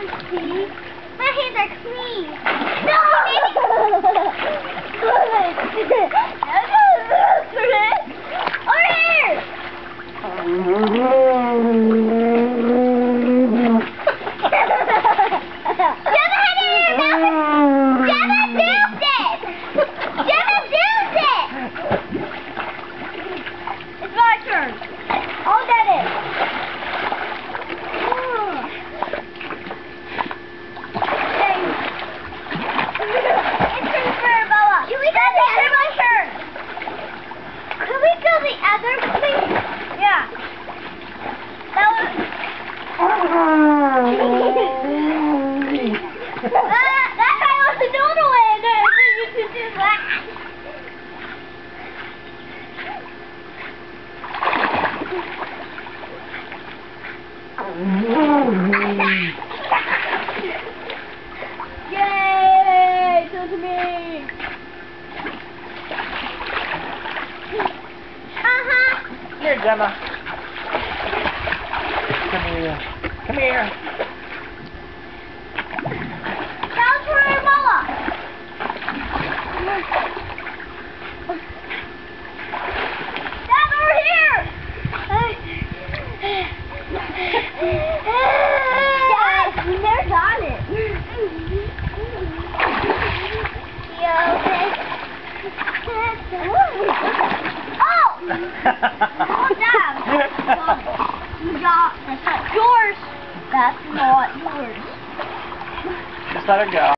See? My hands are clean. No, It's my turn. I'll get it. The other thing? Yeah. That was... that guy wants to do it away. You can do that. Yay! Do it to me. Here, Gemma. Come here. Come here. That was for Bella. Dad, over here. Dad, we never got it. You okay? Oh! Yours. That's not yours. Just let her go.